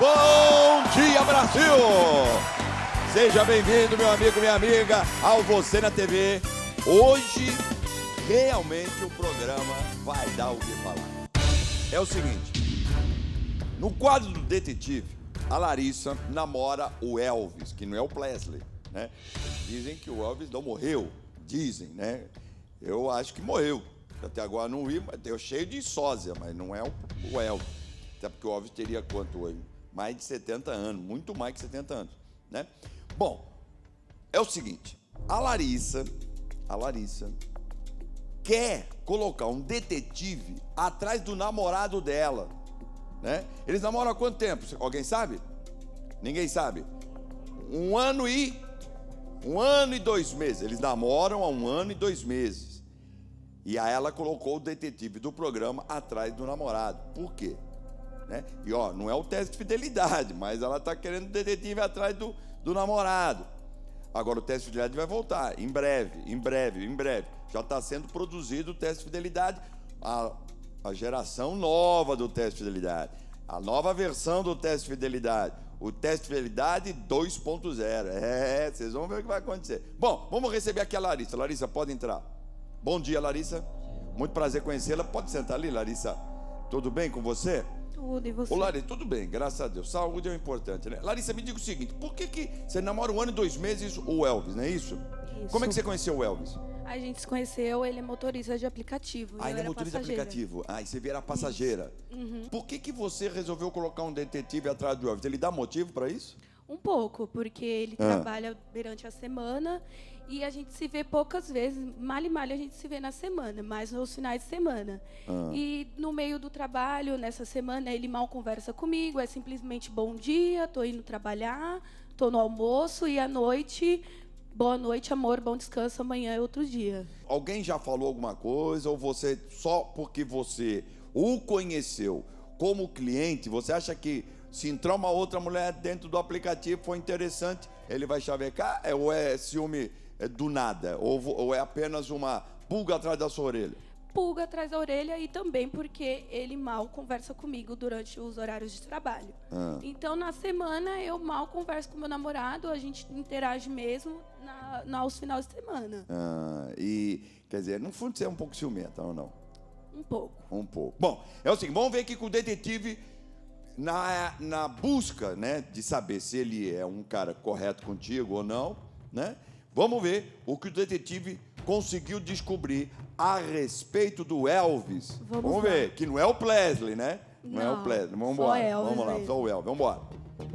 Bom dia, Brasil! Seja bem-vindo, meu amigo, minha amiga, ao Você na TV. Hoje, realmente, o programa vai dar o que falar. É o seguinte, no quadro do detetive, a Larissa namora o Elvis, que não é o Presley, né? Dizem que o Elvis não morreu, dizem, né? Eu acho que morreu. Até agora não vi, mas eu cheio de sósia, mas não é o Elvis. Até porque o Elvis teria quanto hoje? Mais de 70 anos, muito mais que 70 anos, né? Bom, é o seguinte, a Larissa quer colocar um detetive atrás do namorado dela, né? Eles namoram há quanto tempo? Alguém sabe? Ninguém sabe. Um ano e 2 meses. Eles namoram há 1 ano e 2 meses. E aí ela colocou o detetive do programa atrás do namorado. Por quê? Né? E ó, não é o teste de fidelidade, mas ela está querendo o detetive atrás do namorado. Agora o teste de fidelidade vai voltar, em breve. Já está sendo produzido o teste de fidelidade, a geração nova do teste de fidelidade, a nova versão do teste de fidelidade, o teste de fidelidade 2.0. Vocês vão ver o que vai acontecer. Bom, vamos receber aqui a Larissa. Larissa, pode entrar. Bom dia, Larissa. Muito prazer conhecê-la. Pode sentar ali, Larissa. Tudo bem com você? Tudo, e você? Ô, Larissa, tudo bem, graças a Deus. Saúde é o importante, né? Larissa, me diga o seguinte, por que você namora 1 ano e 2 meses o Elvis, não é isso? Isso. Como é que você conheceu o Elvis? A gente se conheceu, ele é motorista de aplicativo. Ele é motorista de aplicativo. E você vira passageira. Uhum. Por que você resolveu colocar um detetive atrás do Elvis? Ele dá motivo para isso? Um pouco, porque ele trabalha durante a semana e a gente se vê poucas vezes, mal e mal a gente se vê na semana, mas nos finais de semana. E no meio do trabalho, nessa semana, ele mal conversa comigo, é simplesmente bom dia, tô indo trabalhar, tô no almoço e à noite, boa noite, amor, bom descanso, amanhã é outro dia. Alguém já falou alguma coisa ou você, só porque você o conheceu como cliente, você acha que se entrar uma outra mulher dentro do aplicativo foi interessante, ele vai chavecar? Ou é ciúme do nada? Ou é apenas uma pulga atrás da sua orelha? Pulga atrás da orelha e também porque ele mal conversa comigo durante os horários de trabalho. Então, na semana, eu mal converso com meu namorado, a gente interage mesmo aos finais de semana. E, quer dizer, no fundo você é um pouco ciumenta, ou não? Um pouco. Um pouco. Bom, é o seguinte, vamos ver aqui com o detetive, na busca, né, de saber se ele é um cara correto contigo ou não, né? Vamos ver o que o detetive conseguiu descobrir a respeito do Elvis. Vamos ver, que não é o Presley, né? Não é o Presley. Vamos embora. Vamos lá, só o Elvis. Vamos embora.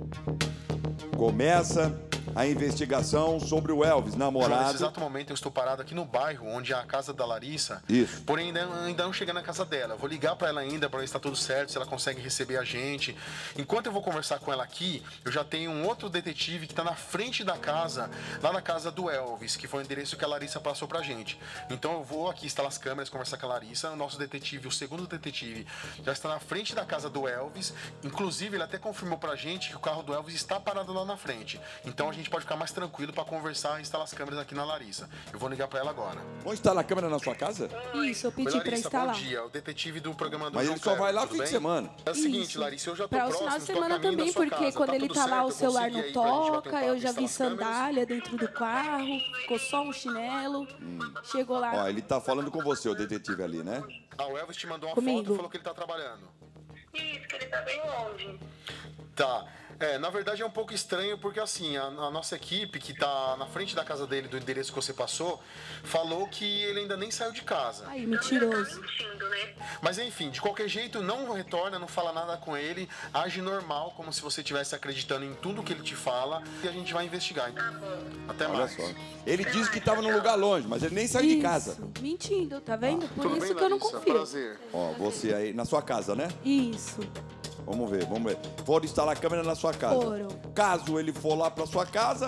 Começa a investigação sobre o Elvis, namorado. Nesse exato momento eu estou parado aqui no bairro onde é a casa da Larissa. Isso. Porém ainda não cheguei na casa dela. Eu vou ligar para ela ainda para ver se está tudo certo, se ela consegue receber a gente. Enquanto eu vou conversar com ela aqui, eu já tenho um outro detetive que está na frente da casa, lá na casa do Elvis, que foi o endereço que a Larissa passou pra gente. Então eu vou aqui instalar as câmeras, conversar com a Larissa. O nosso detetive, o segundo detetive, já está na frente da casa do Elvis. Inclusive ele até confirmou pra gente que o carro do Elvis está parado lá na frente. Então a gente pode ficar mais tranquilo para conversar e instalar as câmeras aqui na Larissa. Eu vou ligar para ela agora. Vão instalar a câmera na sua casa? Isso, eu pedi para instalar. Bom dia, o detetive do programa do Mas João ele só vai lá tudo fim de bem? semana. É o seguinte, Larissa, eu já tô para o próximo, final de estou semana a caminho também, da sua porque casa. quando Tá ele tudo tá lá, certo? o Eu celular consegui não aí pra gente bater um toca, papo, eu já vi instalar as câmeras. sandália dentro do carro, ficou só um chinelo, chegou lá. Ó, ele tá falando com você, o detetive ali, né? Ah, o Elvis te mandou uma Comigo. foto e falou que ele tá trabalhando. Isso, que ele tá bem longe. Tá. Na verdade é um pouco estranho porque assim, a nossa equipe que tá na frente da casa dele, do endereço que você passou, falou que ele ainda nem saiu de casa. Aí, mentiroso. Tá mentindo, né? Mas enfim, de qualquer jeito, não retorna, não fala nada com ele, age normal, como se você estivesse acreditando em tudo que ele te fala, e a gente vai investigar. Tá bom. Até Olha mais. só. Ele disse que estava num lugar longe, mas ele nem saiu de casa. Isso, mentindo, tá vendo? Por Tudo isso bem, que eu não Larissa? confio. Prazer. Ó, você aí, na sua casa, né? Isso. Vamos ver. Foram instalar a câmera na sua casa. Foram. Caso ele for lá pra sua casa,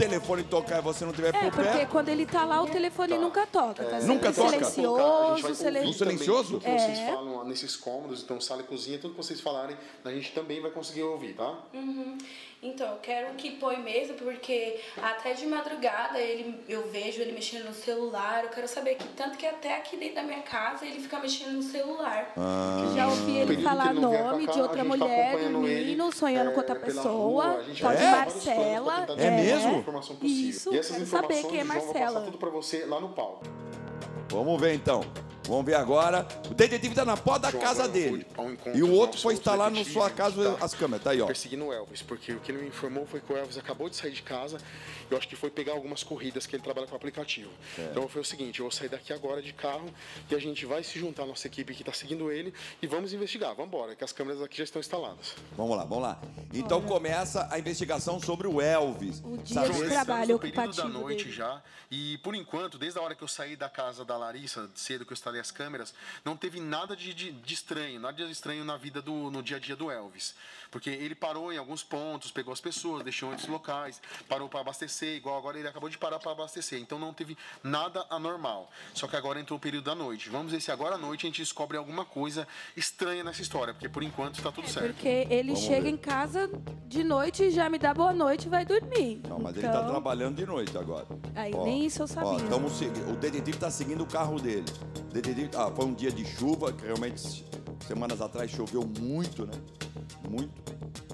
telefone tocar e você não tiver por porque perto... quando ele tá lá, o telefone nunca toca. Tá Nunca sempre toca? silencioso, silencioso? Tudo que vocês falam nesses cômodos, então sala e cozinha, tudo que vocês falarem, a gente também vai conseguir ouvir, tá? Então, eu quero que põe mesmo, porque até de madrugada eu vejo ele mexendo no celular. Eu quero saber que tanto que até aqui dentro da minha casa ele fica mexendo no celular. Já ouvi ele falar nome de outra mulher, dormindo, sonhando com outra pessoa. Pode Marcela. É mesmo? Isso, E essas quero saber informações quem é o João vai Marcela. passar tudo pra você lá no palco. Vamos ver então. Vamos ver agora. O detetive tá na porta da João, casa agora eu dele. vou ao encontro E o do outro nosso foi instalar na detetive, sua casa tá as câmeras. Tá aí, ó. Perseguindo o Elvis, porque o que ele me informou foi que o Elvis acabou de sair de casa. Eu acho que foi pegar algumas corridas que ele trabalha com o aplicativo. Então foi o seguinte, eu vou sair daqui agora de carro e a gente vai se juntar à nossa equipe que está seguindo ele e vamos investigar. Vamos embora, que as câmeras aqui já estão instaladas. Vamos lá, vamos lá. Então começa a investigação sobre o Elvis. O dia de trabalho no período ocupativo da noite dele. já. E por enquanto, desde a hora que eu saí da casa da Larissa, cedo que eu instalei as câmeras, não teve nada de estranho, nada de estranho na vida no dia a dia do Elvis. Porque ele parou em alguns pontos, pegou as pessoas, deixou em outros locais, parou para abastecer, igual agora ele acabou de parar para abastecer. Então não teve nada anormal. Só que agora entrou o período da noite. Vamos ver se agora à noite a gente descobre alguma coisa estranha nessa história, porque por enquanto está tudo certo. Porque ele chega em casa de noite, já me dá boa noite e vai dormir. Não, mas ele tá trabalhando de noite agora. Aí nem isso eu sabia. O detetive tá seguindo o carro dele. O detetive, foi um dia de chuva, que realmente semanas atrás choveu muito, né? Muito.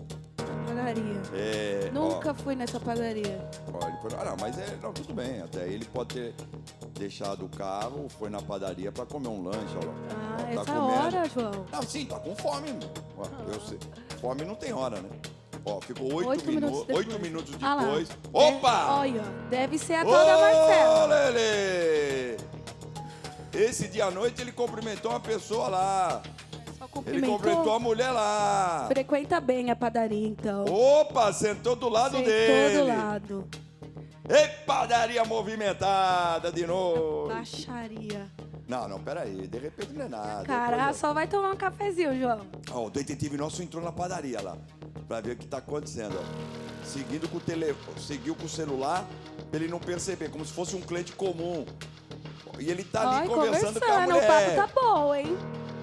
Padaria. Nunca fui nessa padaria. Olha, não, mas não, tudo bem. Até ele pode ter deixado o carro, foi na padaria para comer um lanche. Ó, essa comendo. hora, João? Não, sim, tá com fome. Ó, eu sei. Fome não tem hora, né? Ó, ficou 8 minutos depois. Opa! Olha, deve ser a tal da Marcela. Ô, Lelê! Esse dia à noite ele cumprimentou uma pessoa lá. Ele cumprimentou a mulher lá. Frequenta bem a padaria, então. Opa, sentou do lado dele. Sentou do lado. Ei, padaria movimentada de novo. Baixaria. Não, peraí. De repente não é nada. Cara, só vai tomar um cafezinho, João. Ó, o detetive nosso entrou na padaria lá. Pra ver o que tá acontecendo, ó. Seguiu com o celular pra ele não perceber, como se fosse um cliente comum. E ele tá ali conversando com a mulher. O papo tá bom, hein?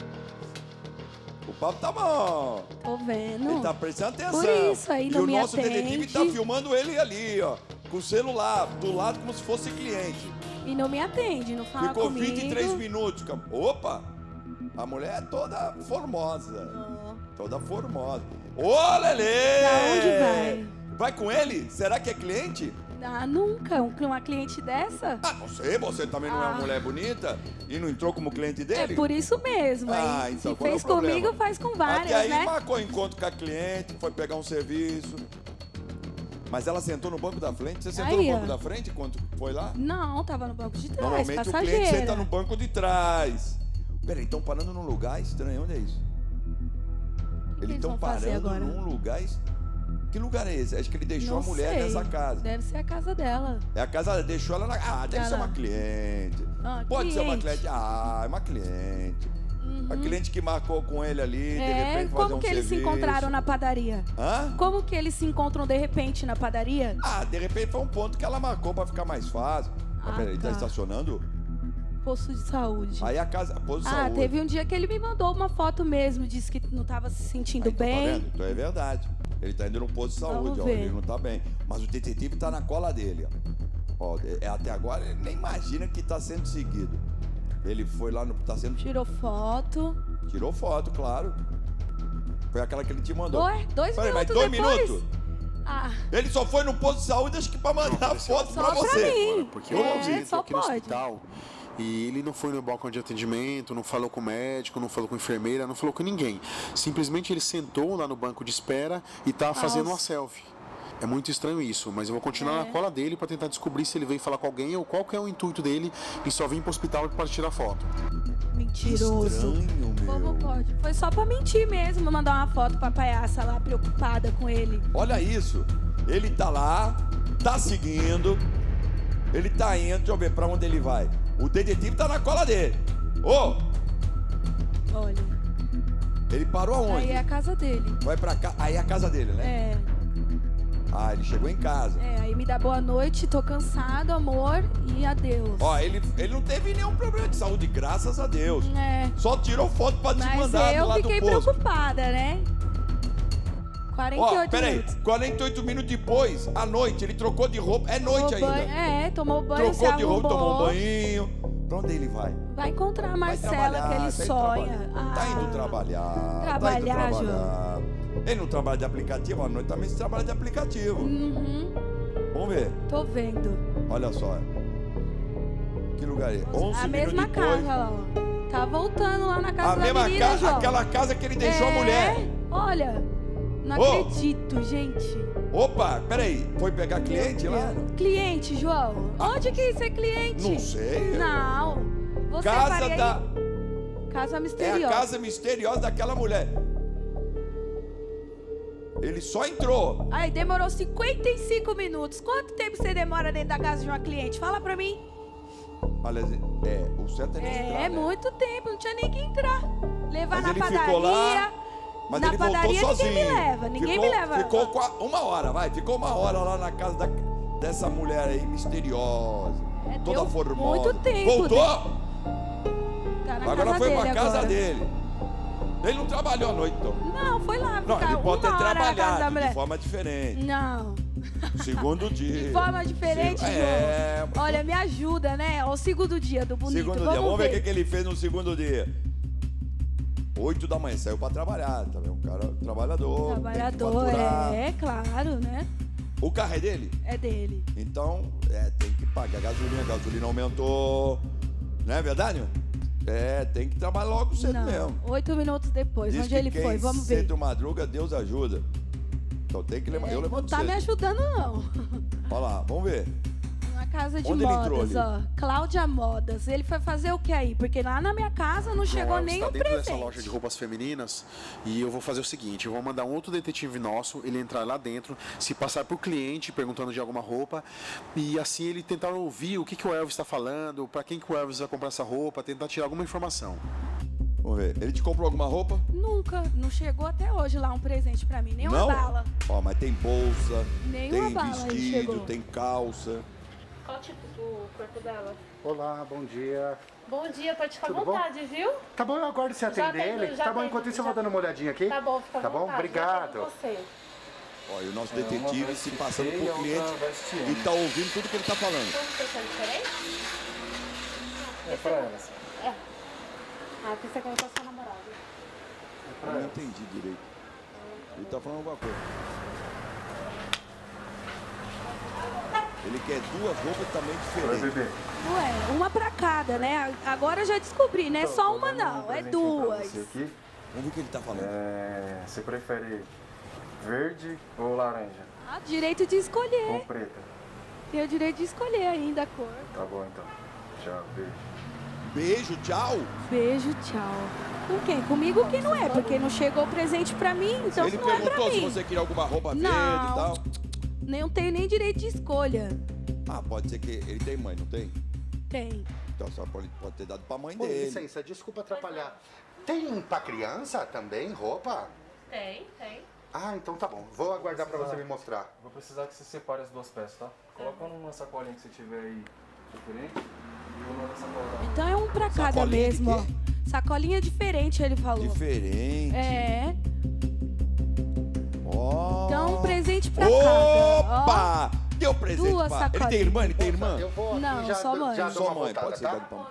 O papo tá bom. Tô vendo. Ele tá prestando atenção. Por isso aí não me atende. E o nosso detetive tá filmando ele ali, ó. Com o celular, do lado como se fosse cliente. E não me atende, não fala comigo. Ficou 23 minutos. Opa! A mulher é toda formosa. Toda formosa. Ô, Lelê! Pra onde vai? Vai com ele? Será que é cliente? Ah, nunca. Uma cliente dessa? Ah, não sei, você também não é uma mulher bonita e não entrou como cliente dele? É por isso mesmo. Ah, então, se qual fez é o problema? comigo, faz com várias, Até aí né? marcou encontro com a cliente, foi pegar um serviço. Mas ela sentou no banco da frente? Você sentou Aí, no banco ó. da frente quando foi lá? Não, tava no banco de trás, Normalmente passageira. o cliente senta no banco de trás. Peraí, estão parando num lugar estranho. Onde é isso? Eles estão parando num lugar estranho. Que lugar é esse? Acho que ele deixou Não a mulher sei. nessa casa. Deve ser a casa dela. É a casa, deixou ela na... Ah, deve ser uma cliente. Pode ser uma cliente. Ah, é uma cliente. A cliente que marcou com ele ali, de repente fazer como um que eles se encontraram na padaria? Hã? Como que eles se encontram de repente na padaria? Ah, de repente foi um ponto que ela marcou pra ficar mais fácil. Mas peraí, tá estacionando? Posto de saúde. Aí a casa, posto de saúde. Teve um dia que ele me mandou uma foto mesmo, disse que não tava se sentindo Então, bem. tá vendo? Então é verdade. Ele tá indo num posto de saúde, ó. Ele não tá bem. Mas o detetive tá na cola dele, ó. Até agora ele nem imagina que tá sendo seguido. Ele foi lá no... Tá sendo... Tirou foto. Tirou foto, claro. Foi aquela que ele te mandou. Dois Peraí, mas minutos 2 depois. minutos? Ah, Ele só foi no posto de saúde, acho que pra mandar foto só pra você. mim. Porque o Elvis entrou só aqui no pode. hospital e ele não foi no balcão de atendimento, não falou com o médico, não falou com a enfermeira, não falou com ninguém. Simplesmente ele sentou lá no banco de espera e tá fazendo uma selfie. É muito estranho isso, mas eu vou continuar na cola dele para tentar descobrir se ele veio falar com alguém ou qual que é o intuito dele em só vir pro hospital para tirar foto. Mentiroso. Estranho, meu. Como pode? Foi só pra mentir mesmo, mandar uma foto pra palhaça lá, preocupada com ele. Olha isso. Ele tá lá, tá seguindo. Ele tá indo, deixa eu ver pra onde ele vai. O detetive tá na cola dele. Ô! Olha. Ele parou aonde? Aí é a casa dele. Vai pra cá. Aí é a casa dele, né? É. Ah, ele chegou em casa. Aí me dá boa noite, tô cansado, amor, e adeus. Ó, ele não teve nenhum problema de saúde, graças a Deus. Só tirou foto pra te mandar do lado do posto. Mas eu fiquei preocupada, né? 48 minutos. 48 minutos depois, à noite, ele trocou de roupa. É noite ainda. Tomou banho, trocou de roupa, tomou um banho. Pra onde ele vai? Vai encontrar a Marcela, que ele sonha. Tá indo trabalhar. Trabalhar, João. Ele não trabalha de aplicativo, à noite também se trabalha de aplicativo. Vamos ver. Tô vendo. Olha só. Que lugar é? 11 a minutos mesma depois. casa, ó. Tá voltando lá na casa a da mesma menina, casa, João. aquela casa que ele deixou a mulher. Olha, não acredito, gente. Opa, peraí. Foi pegar cliente lá? Cliente, João. Onde que isso é cliente? Não sei. Não. Você Casa da... Casa misteriosa. É a casa misteriosa daquela mulher. Ele só entrou. Aí demorou 55 minutos. Quanto tempo você demora dentro da casa de uma cliente? Fala pra mim. Aliás, o certo é nem entrar, né? Muito tempo, não tinha nem que entrar. Levar mas na ele padaria. Ficou lá, mas na ele padaria voltou sozinho. Ninguém me leva, ninguém me leva. Ficou uma hora, vai. Ficou uma hora lá na casa dessa mulher aí misteriosa. Toda formosa. Muito tempo. Voltou? Tá na agora casa foi dele pra casa agora. dele. Ele não trabalhou à noite, então. Não, foi lá. Não, ele pode ter trabalhado de forma diferente. Não. Segundo dia. De forma diferente, João. Olha, me ajuda, né? O segundo dia do bonito. Segundo dia. Vamos ver o que ele fez no segundo dia. 8 da manhã, saiu pra trabalhar, tá vendo? Um cara trabalhador. Trabalhador, claro, né? O carro é dele? É dele. Então, tem que pagar a gasolina aumentou. Não é verdade? Tem que trabalhar logo cedo mesmo. 8 minutos depois, diz onde que ele foi? Vamos ver. Cedo madruga, Deus ajuda. Então tem que levantar. Eu levanto não tá cedo. me ajudando, não. Olha lá, vamos ver. Uma casa de onde modas, ó. Cláudia Modas. Ele foi fazer o que aí? Porque lá na minha casa não chegou nem um presente. Dentro dessa loja de roupas femininas, e eu vou fazer o seguinte, eu vou mandar um outro detetive nosso, ele entrar lá dentro, se passar por cliente perguntando de alguma roupa, e assim ele tentar ouvir o que o Elvis está falando, para quem que o Elvis vai comprar essa roupa, tentar tirar alguma informação. Vamos ver. Ele te comprou alguma roupa? Nunca. Não chegou até hoje lá um presente pra mim. Nem uma bala. Ó, mas tem bolsa, nenhuma tem bala vestido, tem calça. Qual o tipo do corpo dela? Olá, bom dia. Bom dia, pode ficar à vontade, viu? Tá bom, eu aguardo você atender ele. Tá bom, enquanto isso eu vou dando uma olhadinha aqui. Tá bom, fica à vontade. Tá bom, obrigado. Ó, e o nosso detetive se passando por cliente e tá ouvindo tudo que ele tá falando. Então, você quer diferente? É pra elas. Ah, aqui você quer com a sua namorada. Eu não entendi direito. Ele tá falando alguma coisa. Ele quer duas roupas também diferentes. Oi, bebê. Ué, uma pra cada, né? Agora eu já descobri, não é só uma não, é duas. Vamos ver o que ele tá falando. Você prefere verde ou laranja? Ah, direito de escolher. Ou preta? Tem o direito de escolher ainda a cor. Tá bom, então. Tchau, beijo. Beijo, tchau. Beijo, tchau. Com quem? Comigo que não é, porque não chegou presente pra mim, então ele não é pra perguntou se mim. você queria alguma roupa verde Não. e tal. Não tenho nem direito de escolha. Ah, pode ser que ele tem mãe, não tem? Tem. Então só pode ter dado pra mãe Com dele. licença, desculpa atrapalhar. Tem pra criança também roupa? Tem. Ah, então tá bom. Vou aguardar pra você me mostrar. Vou precisar que você separe as duas peças, tá? Coloca numa sacolinha que você tiver aí diferente e uma nessa sacola. Então é um pra cada Sacolinha de mesmo, ó. quê? Sacolinha diferente, ele falou. Diferente. É. Ó. Então um presente pra cada. Opa! Deu presente Duas pra... Ele tem sacolinhas. irmã? Ele tem irmã? Eu vou aqui Não, já, só mãe. já dou Só uma mãe, voltada, pode ser tá? dado pra mãe.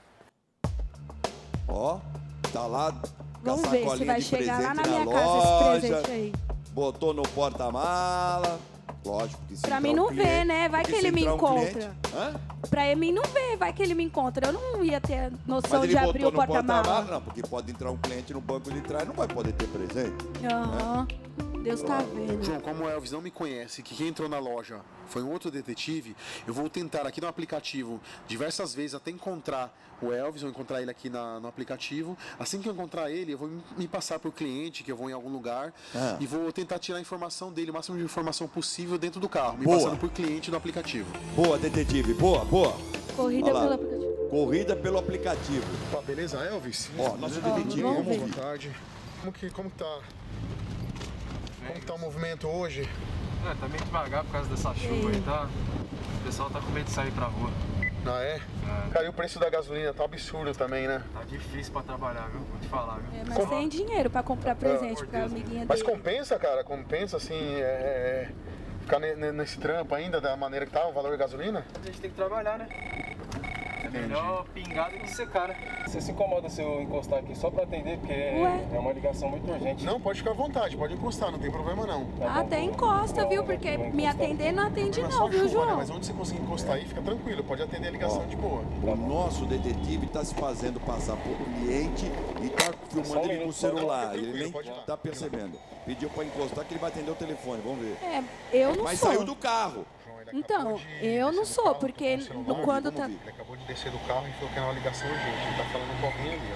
Ó, tá lá com a Vamos ver se sacolinha vai de chegar lá presente na minha na casa loja. esse presente aí. Botou no porta-mala. Lógico que se Pra entrar mim não um cliente- ver, né? Vai porque que se ele me entrar um encontra. cliente- Hã? Pra mim não ver, vai que ele me encontra. Eu não ia ter noção Mas ele de abrir botou o no porta-mala. porta-mala. Não, porque pode entrar um cliente no banco de trás, não vai poder ter presente. Aham. Deus tá vendo. João, como o Elvis não me conhece, que quem entrou na loja foi um outro detetive, eu vou tentar aqui no aplicativo diversas vezes até encontrar o Elvis, vou encontrar ele aqui no aplicativo. Assim que eu encontrar ele, eu vou me passar por cliente, que eu vou em algum lugar, e vou tentar tirar a informação dele, o máximo de informação possível dentro do carro, me Boa. passando por cliente no aplicativo. Boa, detetive. Boa, boa. Corrida Olha lá. pelo aplicativo. Corrida pelo aplicativo. Opa, beleza, Elvis? Ó, nosso detetive, vamos vamos ver. ouvir. Boa tarde. Como que tá? Como que tá o movimento hoje? É, tá meio devagar por causa dessa chuva aí, tá? O pessoal tá com medo de sair pra rua. Ah, é? Cara, e o preço da gasolina tá absurdo também, né? Tá difícil pra trabalhar, viu? Vou te falar, viu? É, mas tem dinheiro pra comprar presente pra Deus, amiguinha Mas dele. compensa, cara? Compensa, assim, ficar nesse trampo ainda, da maneira que tá, o valor da gasolina? A gente tem que trabalhar, né? É melhor pingar do que secar, né? Você se incomoda se eu encostar aqui só pra atender, porque Ué? é uma ligação muito urgente. Não, pode ficar à vontade, pode encostar, não tem problema não. Tá bom, Até vou- encosta, viu? vou Porque encostar me aqui. atender não atende Não é não, só viu, chuva, né? João? Mas onde você conseguir encostar aí, fica tranquilo, pode atender a ligação de boa. O nosso detetive está se fazendo passar por cliente e está filmando ele com o celular. Ele nem Pode ir lá. está percebendo. Pediu para encostar que ele vai atender o telefone, vamos ver. É, eu não Mas sou. saiu do carro. João, ele acabou Então, de eu não descer do sou, carro, porque tá com o celular, quando vamos tá... ver. Ele acabou de descer do carro e falou que era uma ligação urgente. Ele tá falando com alguém ali,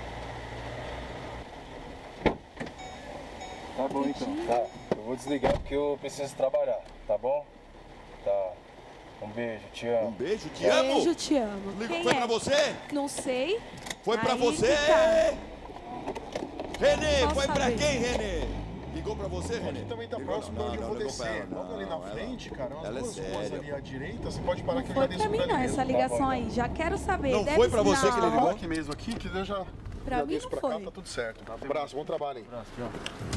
ó. Tá bom, então. Tá, eu vou desligar porque eu preciso trabalhar, tá bom? Tá. Um beijo, te Um amo. beijo, te amo. Beijo, te amo. Quem Foi é? pra você? Não sei. Foi pra Aí você? que tá. Renê, Posso foi pra saber. quem, Renê? Ligou pra você, Renê? Aqui também tá Ligou? próximo de onde eu vou ligou pra descer. ela, Logo ali na não, ela- frente, cara, umas ela é duas ruas séria. ali à direita, você pode parar Não que eu já foi desço pra mim por não, ali essa mesmo. ligação aí. Já quero saber. Não Deve foi pra você não. que ele ligou? Aqui mesmo, aqui, que eu já... Pra já mim desço não pra cá, foi. tá tudo certo. Abraço, bom trabalho, hein? Abraço, tchau.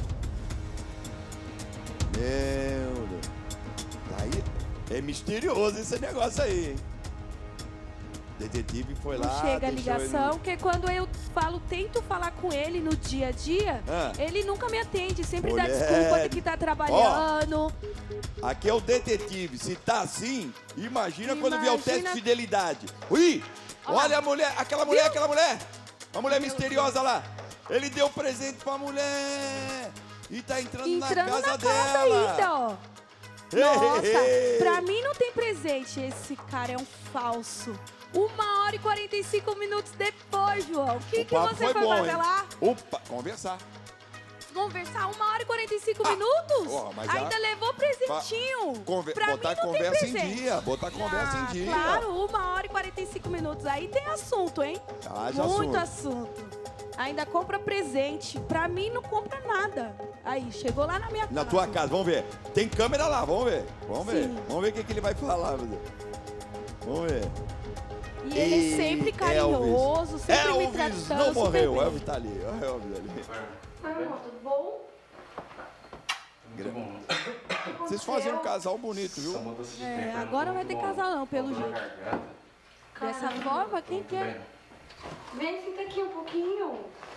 Meu Deus. Aí é misterioso esse negócio aí, hein? Detetive foi lá. Não chega a deixou ligação, ele- porque quando eu tento falar com ele no dia a dia, Ah. ele nunca me atende, sempre dá Mulher. desculpa de que tá trabalhando. Aqui é o detetive. Se tá assim, imagina quando vier o teste de Imagina- fidelidade. Ui! Olha a mulher, aquela mulher. A mulher misteriosa lá. Ele deu presente pra mulher. E tá entrando Entrando na casa na casa dela. ainda, ó. Nossa, pra mim não tem presente. Esse cara é um falso. 1h e 45 minutos depois, João. O que, O papo você foi foi bom, fazer hein? lá? Opa, conversar. Conversar 1h e 45 minutos? ó, mas Ainda já- levou presentinho. Pra botar mim não conversa tem em presente. dia. Botar conversa em dia. Claro, 1h e 45 minutos. Aí tem assunto, hein? Haja Muito assunto. assunto. Ainda compra presente. Pra mim não compra nada. Aí, chegou lá na minha casa. Na tua casa, vamos ver. Tem câmera lá, vamos ver. Vamos ver. Sim. Vamos ver o que ele vai falar. Vamos ver. E ele é sempre carinhoso, sempre me Elvis tratando não super morreu. bem. Elvis tá ali. Olha o Elvis ali. Irmão, tudo bom? Muito bom. Vocês fazem um casal bonito, Essa viu? mudança de É, tempo aí agora não vai tá ter muito bom, casal não. não, pelo Dor na jeito. garganta. Dessa forma, quem Muito quer? bem. Vem, senta aqui um pouquinho.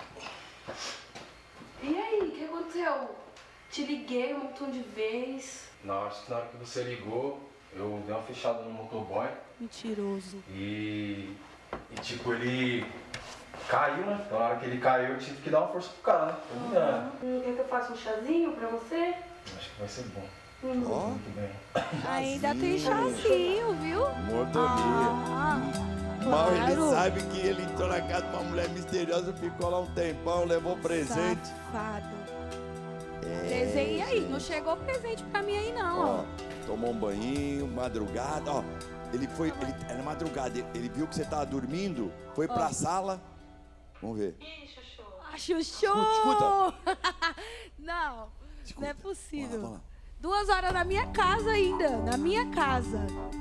E aí, o que aconteceu? Te liguei um montão de vezes. Não, acho que na hora que você ligou, eu dei uma fechada no motoboy Mentiroso. e tipo, ele caiu, né? Então na hora que ele caiu, eu tive que dar uma força pro cara, né? Tô ligando. Quer que eu faça um chazinho pra você? Acho que vai ser bom. Ó, Muito bem. Ainda tem chazinho, viu? mordomia. Ah, Mal ele claro. sabe que ele entrou na casa de uma mulher misteriosa, ficou lá um tempão, levou presente. Safado. Presente. E aí, não chegou presente pra mim aí não, ó. Ó, tomou um banho, madrugada, ó. Era madrugada, ele viu que você tava dormindo, foi pra sala. Vamos ver. Ah, Chuchu! Escuta. Não, Escuta. não é possível. Vamos lá. 2 horas na minha casa ainda, na minha casa.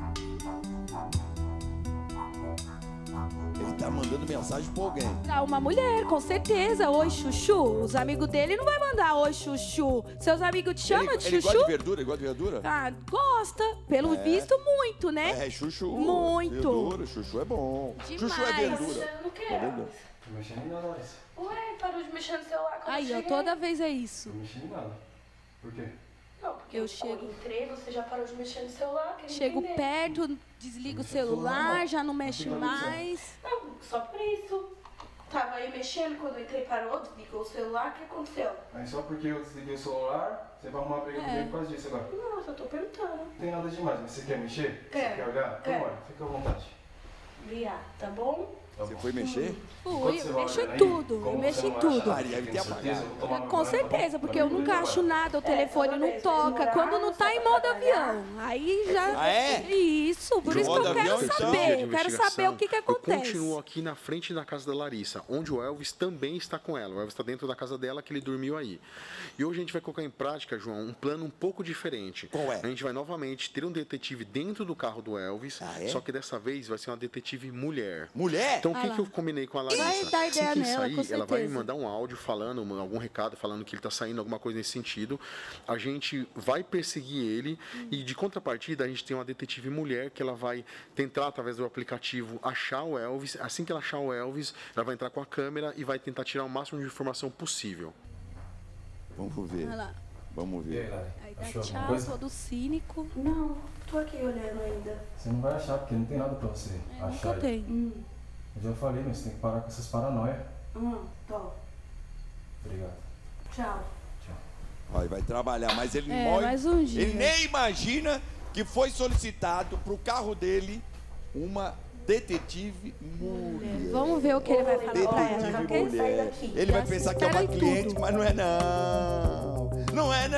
Ele tá mandando mensagem pra alguém. Pra uma mulher, com certeza. Oi, Chuchu. Os amigos dele não vai mandar oi, Chuchu. Seus amigos te chamam de Ele Chuchu? gosta de verdura? Ele gosta de verdura? Ah, gosta. Pelo visto, muito, né? É, chuchu. Muito. Verdura, chuchu é bom. Demais. Chuchu é verdura. Eu não É verdura. Tô mexendo em nada, Larissa. Ué, parou de mexer no celular quando Aí, eu ó, cheguei. toda vez é isso. Tô mexendo em nada. Por quê? Não, porque eu chego, Entrei, você já parou de mexer no celular? Queria chego entender. perto, desligo o celular, já não mexe mais. Não, só por isso. Tava aí mexendo, quando eu entrei, parou, desligou o celular, o que aconteceu? Aí só porque eu desliguei o celular, você vai arrumar briga comigo por causa disso agora. Não, eu só tô perguntando. Não tem nada demais, mas você quer mexer? Quero, Você quer olhar? quero. Vambora, fica à vontade. Viar, tá bom? Você foi mexer? Fui, eu mexo em tudo, eu mexo em tudo. Maria, deve ter apagado. Com certeza, porque eu nunca acho nada, o telefone não toca, quando não tá em modo avião. Aí já... Ah, é? Isso, por isso que eu quero saber, eu quero saber o que Eu acontece. continuo aqui na frente da casa da Larissa, onde o Elvis também está com ela. O Elvis está dentro da casa dela, que ele dormiu aí. E hoje a gente vai colocar em prática, João, um plano um pouco diferente. Qual é? A gente vai novamente ter um detetive dentro do carro do Elvis, Ah, é? só que dessa vez vai ser uma detetive mulher. Mulher? Então, o que eu combinei com a Larissa? Vai dar ideia assim que nela, sair, com ela vai me certeza. mandar um áudio falando, algum recado falando que ele está saindo, alguma coisa nesse sentido. A gente vai perseguir ele e, de contrapartida, a gente tem uma detetive mulher que ela vai tentar, através do aplicativo, achar o Elvis. Assim que ela achar o Elvis, ela vai entrar com a câmera e vai tentar tirar o máximo de informação possível. Vamos ver. Olha lá. Vamos E aí, ver. Lari? Aí dá Achou alguma tchau, coisa? todo cínico. Não, tô aqui olhando ainda. Você não vai achar, porque não tem nada pra você Nunca achar aí. tem. Eu já falei, mas você tem que parar com essas paranoias. Tô. Obrigado. Tchau. Ó, vai trabalhar, mas ele É, morre. mais um dia. Ele nem imagina que foi solicitado pro carro dele uma detetive mulher. Vamos ver o que ele vai falar pra ela, Detetive ok? mulher. Ele vai pensar que é uma Espera em cliente, tudo. mas não é não. Não é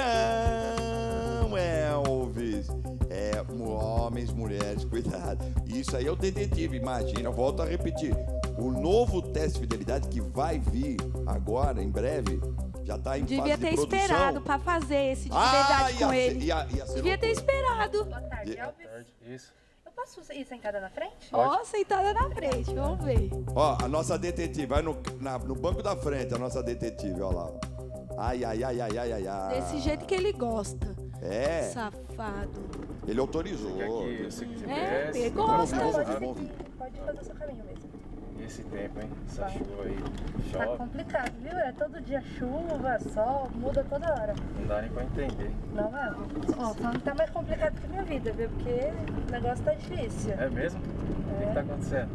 não, Elvis. É, homens, mulheres, cuidado. Isso aí é o detetive, imagina. Volto a repetir. O novo teste de fidelidade que vai vir agora, em breve, já está em Devia fase de ter produção. esperado pra fazer esse de verdade com ele. Ia ser Devia ter loucura. esperado. Boa tarde, Elvis. Isso. Eu posso ir sentada na frente? Ó, sentada na frente, vamos ver. Ó, a nossa detetive, vai no banco da frente, a nossa detetive, ó lá. Ai, ai, ai, ai, ai, ai, ai. Desse jeito que ele gosta. É, Safado. ele autorizou. Quer que eu siga de É, PS? ele Vamos gosta. ver, vamos Pode ver, vamos ver. Pode fazer o seu caminho mesmo. E esse tempo, hein? Essa chuva aí. Tá Chove. complicado, viu? É todo dia chuva, sol, muda toda hora. Não dá nem pra entender. Não é? Ó, só não tá mais complicado que minha vida, viu? Porque o negócio tá difícil. É mesmo? O que tá acontecendo?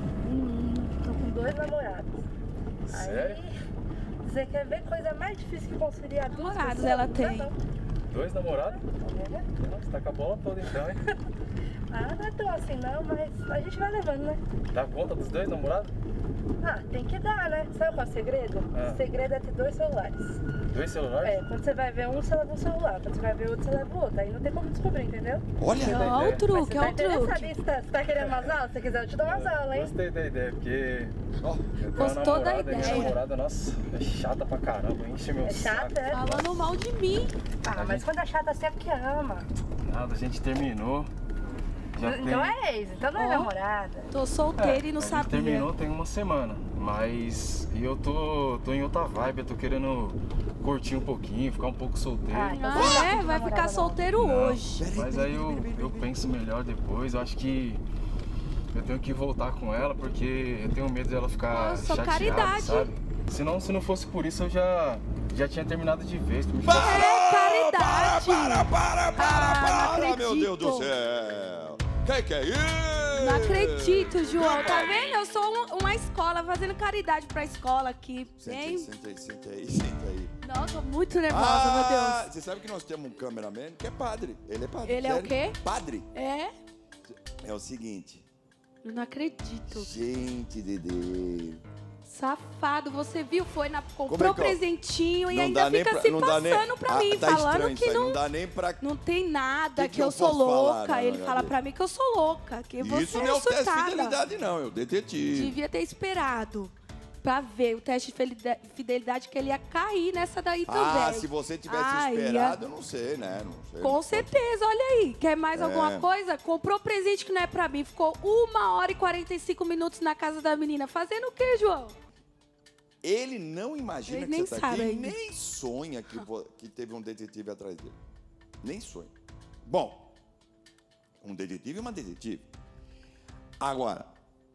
Tô com 2 namorados. Sério? Aí, você quer ver coisa mais difícil que conciliar duas Namorados pessoas? ela Não tem. dá, não. 2 namorados? É. Nossa, tá com a bola toda então, hein? Ah, não é tão assim não, mas a gente vai levando, né? Dá conta dos 2 namorados? Ah, tem que dar, né? Sabe qual é o segredo? Ah. O segredo é ter 2 celulares. 2 celulares? É, quando você vai ver um, você leva um celular. Quando você vai ver outro, você leva o outro. Aí não tem como descobrir, entendeu? Olha, Ó, o Mas truque, você ó tá o interessado truque. em você tá querendo umas aulas? Se você quiser, eu te dou umas aulas, hein? Gostei da ideia, porque ó, eu tenho Gostou uma da namorada, e minha ideia. namorada, nossa, é chata pra caramba, enche meu É saco. chata, é? Falando mal de mim. Ah, mas quando é chata assim é porque ama. Nada, a gente terminou. Já Então é ex, então não é Ó. namorada. Tô solteira e não a gente sabia. terminou tem uma semana, mas eu tô em outra vibe, eu tô querendo curtir um pouquinho, ficar um pouco solteiro. Ah, então Ah, você não tá é? com Vai namorada, ficar não. solteiro Não, hoje. Mas aí eu penso melhor depois, eu acho que eu tenho que voltar com ela, porque eu tenho medo dela ficar Nossa, chateada, caridade. sabe? Senão, se não fosse por isso, eu já tinha terminado de vez. pra me É, ficar- caridade. para, meu Deus do acredito. céu. Que é isso? Não acredito, João. Tá vendo? Eu sou uma escola fazendo caridade pra escola aqui. Senta aí, Hein? senta aí, senta aí, senta aí. Não, tô muito nervosa, meu Deus. Você sabe que nós temos um cameraman que é padre. Ele é padre. Ele é o sério. quê? Padre. É? É o seguinte. Eu não acredito. Gente, Dedê. Safado, você viu? Foi Como comprou é que eu- presentinho e Não ainda dá nem fica pra- se não dá nem- passando pra Ah, mim, tá falando estranho que isso aí, não, não dá nem pra... não tem nada, Que que, que eu eu sou posso falar, louca. não, Ele meu fala Deus? pra mim que eu sou louca, que você Isso é não é o teste de surtada. fidelidade, não. É o detetive. Devia ter esperado pra ver o teste de fidelidade que ele ia cair nessa daí também. Ah, se você tivesse Ai, esperado, eu não sei, né? Não sei. Com certeza, olha aí. Quer mais alguma É. coisa? Comprou presente que não é pra mim. Ficou 1h45 na casa da menina. Fazendo o quê, João? Ele não imagina Ele que nem você tá sabe aqui, ainda. nem sonha que teve um detetive atrás dele. Nem sonha. Bom, um detetive é uma detetive. Agora,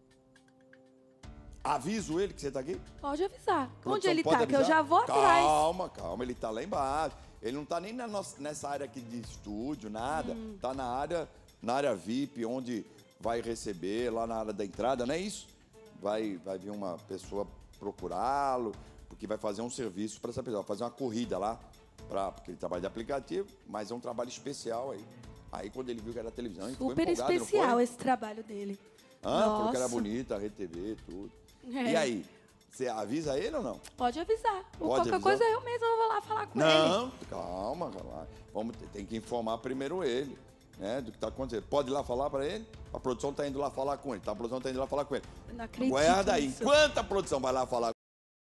aviso ele que você tá aqui? Pode avisar. Onde Produção, ele pode tá? Que eu avisar? já vou atrás. Calma, ele tá lá embaixo. Ele não tá nem nessa área aqui de estúdio, nada. Tá na área VIP, onde vai receber, lá na área da entrada, não é isso? Vai vir uma pessoa procurá-lo, porque vai fazer um serviço para essa pessoa, vai fazer uma corrida lá, porque ele trabalha de aplicativo, mas é um trabalho especial aí. Aí quando ele viu que era televisão, ele ficou Super empolgado, não especial foi? esse trabalho dele. Falou que era Nossa. bonita, a Rede TV, tudo. É. E aí, você avisa ele ou não? Pode avisar. Ou Pode qualquer avisar? coisa eu mesma vou lá falar com ele. Não, calma. Tem que informar primeiro ele, né, do que está acontecendo. Pode ir lá falar para ele? A produção está indo lá falar com ele. A produção está indo lá falar com ele. Eu não acredito Guarda aí. nisso. Enquanto a produção vai lá falar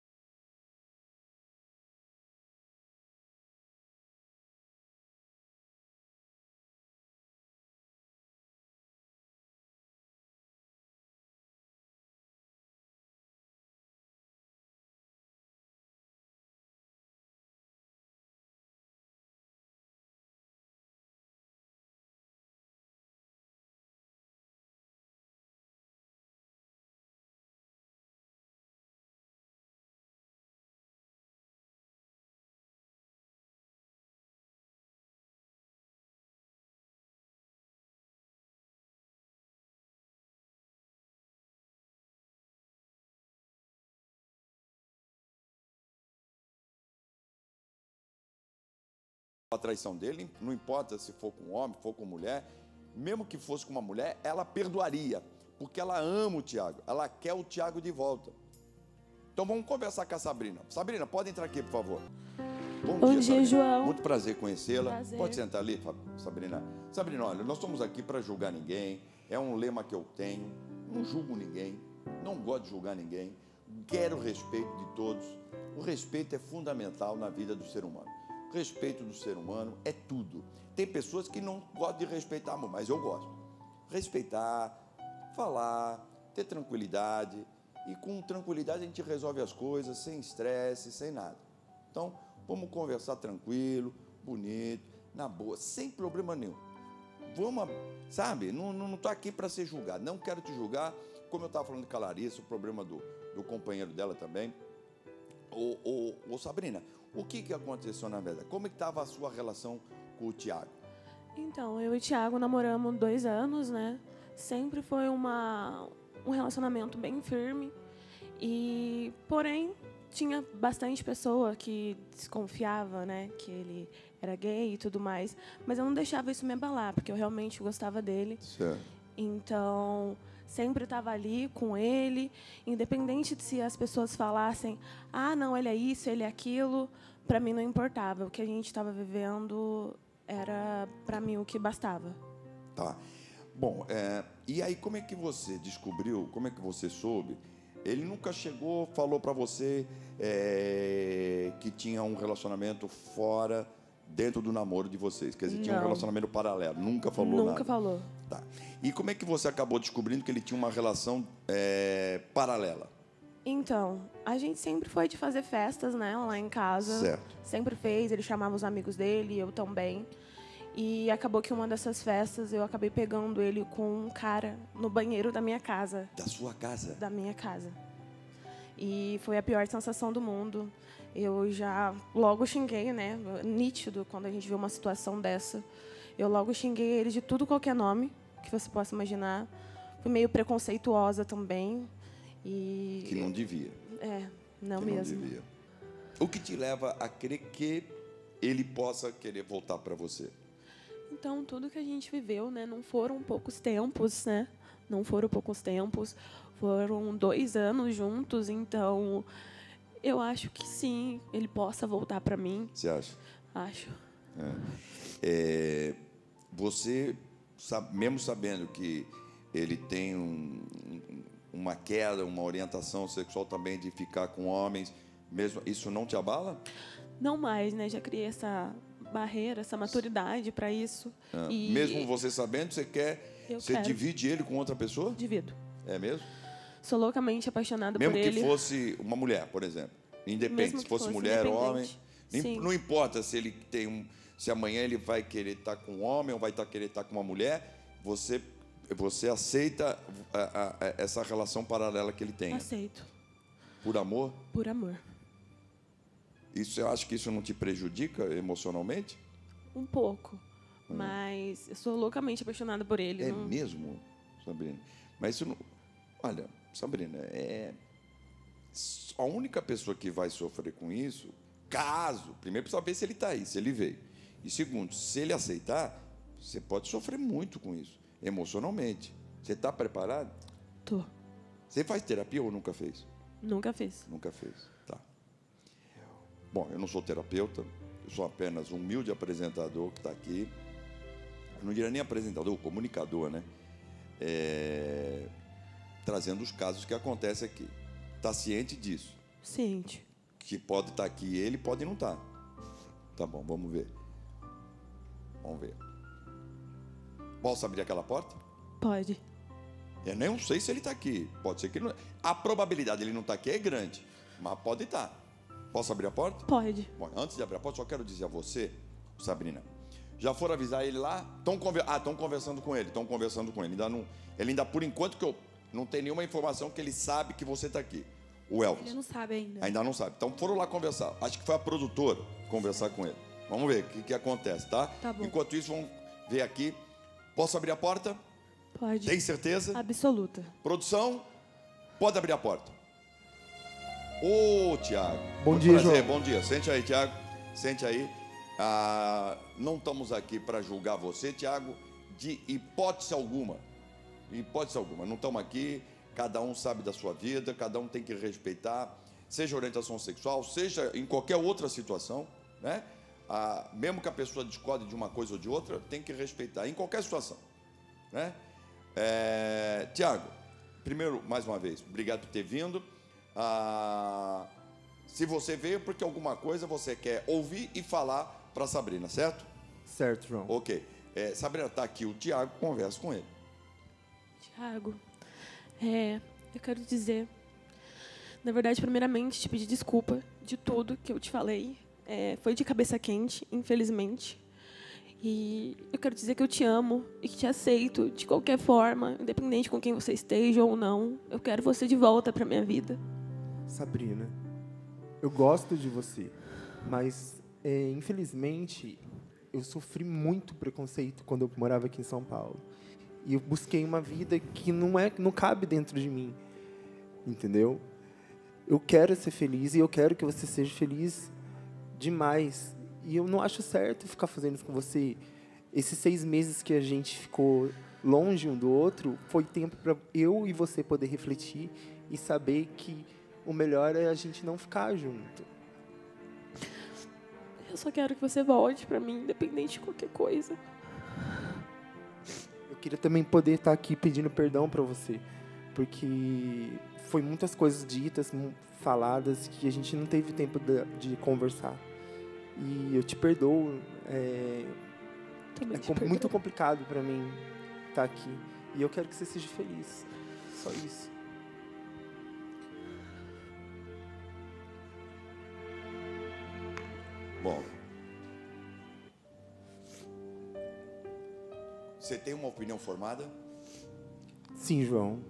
a traição dele, não importa se for com homem, for com mulher, mesmo que fosse com uma mulher, ela perdoaria, porque ela ama o Tiago, ela quer o Tiago de volta. Então vamos conversar com a Sabrina. Sabrina, pode entrar aqui, por favor. Bom dia, Sabrina. João. Muito prazer conhecê-la. Prazer. Pode sentar ali, Sabrina. Sabrina, olha, nós estamos aqui para julgar ninguém, é um lema que eu tenho, não julgo ninguém, não gosto de julgar ninguém, quero o respeito de todos. O respeito é fundamental na vida do ser humano. Respeito do ser humano é tudo. Tem pessoas que não gostam de respeitar, mas eu gosto. Respeitar, falar, ter tranquilidade. E com tranquilidade a gente resolve as coisas, sem estresse, sem nada. Então, vamos conversar tranquilo, bonito, na boa, sem problema nenhum. Vamos, sabe, não estou aqui para ser julgado. Não quero te julgar, como eu estava falando com a Larissa, o problema do companheiro dela também. Ô Sabrina, o que aconteceu na verdade? Como é que estava a sua relação com o Tiago? Então, eu e o Thiago namoramos 2 anos, né? Sempre foi um relacionamento bem firme. E, porém, tinha bastante pessoa que desconfiava, né? Que ele era gay e tudo mais. Mas eu não deixava isso me abalar, porque eu realmente gostava dele. Certo. Então, sempre estava ali com ele, independente de se as pessoas falassem, ah, não, ele é isso, ele é aquilo, para mim não importava. O que a gente estava vivendo era, para mim, o que bastava. Tá. Bom, e aí como é que você descobriu, como é que você soube? Ele nunca chegou, falou para você que tinha um relacionamento fora, dentro do namoro de vocês? Quer dizer, tinha um Não. relacionamento paralelo, nunca falou nada? Nunca falou. Tá. E como é que você acabou descobrindo que ele tinha uma relação paralela? Então, a gente sempre foi de fazer festas, né, lá em casa. Certo. Sempre fez, ele chamava os amigos dele, eu também. E acabou que uma dessas festas eu acabei pegando ele com um cara no banheiro da minha casa. Da sua casa? Da minha casa. E foi a pior sensação do mundo. Eu já logo xinguei, né? Nítido quando a gente vê uma situação dessa. Eu logo xinguei ele de tudo qualquer nome que você possa imaginar. Fui meio preconceituosa também. E Que não devia. não Que mesmo. não devia. O que te leva a crer que ele possa querer voltar para você? Então, tudo que a gente viveu, né? Não foram poucos tempos, né? Não foram poucos tempos. Foram 2 anos juntos, então eu acho que sim, ele possa voltar para mim. Você acha? Acho. Você, mesmo sabendo que ele tem uma queda, uma orientação sexual também de ficar com homens, mesmo isso não te abala? Não mais, né? Já criei essa barreira, essa maturidade para isso. E Mesmo você sabendo, você quer, você quero. divide ele com outra pessoa? divido. É mesmo? Sou loucamente apaixonada Mesmo por que ele. fosse uma mulher, por exemplo. Independente, Mesmo se que fosse fosse mulher ou homem. independente. Sim. Não importa se ele tem se amanhã ele vai querer estar com um homem ou vai querer estar com uma mulher, você aceita essa relação paralela que ele tem. Aceito. Por amor? Por amor. Isso, eu acho que isso não te prejudica emocionalmente? Um pouco. Mas eu sou loucamente apaixonada por ele. É não... mesmo, Sabrina? Mas isso não... Olha, Sabrina, a única pessoa que vai sofrer com isso, caso... Primeiro, precisa saber se ele está aí, se ele veio. E segundo, se ele aceitar, você pode sofrer muito com isso, emocionalmente. Você está preparado? Tô. Você faz terapia ou nunca fez? Nunca fiz. Nunca fez, tá. Bom, eu não sou terapeuta, eu sou apenas um humilde apresentador que está aqui. Eu não diria nem apresentador, comunicador, né? Trazendo os casos que acontecem aqui. Está ciente disso? Ciente. Que pode estar aqui ele, pode não estar. Tá bom, vamos ver. Vamos ver. Posso abrir aquela porta? Pode. Eu nem sei se ele está aqui. Pode ser que ele não... A probabilidade dele não estar aqui é grande, mas pode estar. Posso abrir a porta? Pode. Bom, antes de abrir a porta, só quero dizer a você, Sabrina, já foram avisar ele lá? Estão conversando com ele. Estão conversando com ele. Ele ainda, por enquanto, que eu não tenho nenhuma informação que ele sabe que você está aqui. O Elvis. Ele não sabe ainda. Ainda não sabe. Então foram lá conversar. Acho que foi a produtora conversar com ele. Vamos ver o que acontece, tá? Tá bom. Enquanto isso, vamos ver aqui. Posso abrir a porta? Pode. Tem certeza? Absoluta. Produção, pode abrir a porta. Ô, Tiago. Bom dia, prazer. João. Bom dia. Sente aí, Tiago. Sente aí. Não estamos aqui para julgar você, Tiago, de hipótese alguma. Hipótese alguma. Não estamos aqui, cada um sabe da sua vida, cada um tem que respeitar, seja orientação sexual, seja em qualquer outra situação, né? Mesmo que a pessoa discorde de uma coisa ou de outra, tem que respeitar, em qualquer situação, né? Tiago, primeiro, mais uma vez, obrigado por ter vindo. Se você veio porque alguma coisa você quer ouvir e falar para Sabrina, certo? Certo, João. Ok. Sabrina, está aqui o Tiago, conversa com ele. Tiago, eu quero dizer, na verdade, primeiramente, te pedir desculpa de tudo que eu te falei. Foi de cabeça quente, infelizmente. E eu quero dizer que eu te amo e que te aceito de qualquer forma, independente com quem você esteja ou não. Eu quero você de volta para minha vida. Sabrina, eu gosto de você, mas, infelizmente, eu sofri muito preconceito quando eu morava aqui em São Paulo. E eu busquei uma vida que não cabe dentro de mim, entendeu? Eu quero ser feliz e eu quero que você seja feliz demais. E eu não acho certo ficar fazendo isso com você. Esses 6 meses que a gente ficou longe um do outro, foi tempo para eu e você poder refletir e saber que o melhor é a gente não ficar junto. Eu só quero que você volte para mim, independente de qualquer coisa. Eu queria também poder estar aqui pedindo perdão para você, porque foi muitas coisas ditas, faladas, que a gente não teve tempo de conversar. E eu te perdoo. Muito complicado para mim estar aqui. E eu quero que você seja feliz. Só isso. Bom, você tem uma opinião formada? Sim, João.